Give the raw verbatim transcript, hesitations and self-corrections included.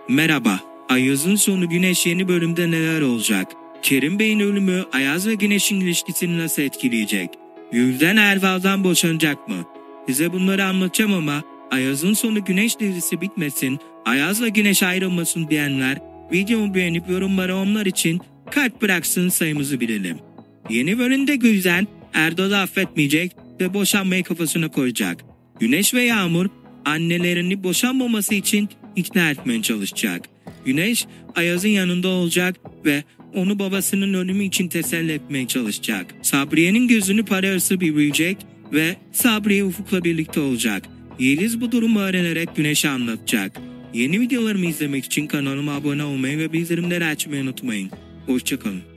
Merhaba, Ayaz'ın sonu Güneş yeni bölümde neler olacak? Kerim Bey'in ölümü Ayaz ve Güneş'in ilişkisini nasıl etkileyecek? Gülden Erval'dan boşanacak mı? Size bunları anlatacağım ama Ayaz'ın sonu Güneş dizisi bitmesin, Ayaz ve Güneş ayrılmasın diyenler videomu beğenip yorumlara onlar için kalp bıraksın, sayımızı bilelim. Yeni bölümde Gülden Erdal'ı affetmeyecek ve boşanmayı kafasına koyacak. Güneş ve Yağmur annelerini boşanmaması için ikna etmeye çalışacak. Güneş Ayaz'ın yanında olacak ve onu babasının ölümü için teselli etmeye çalışacak. Sabriye'nin gözünü para hırsı büyüyecek ve Sabriye Ufuk'la birlikte olacak. Yeliz bu durumu öğrenerek Güneş'e anlatacak. Yeni videolarımı izlemek için kanalıma abone olmayı ve bildirimleri açmayı unutmayın. Hoşçakalın.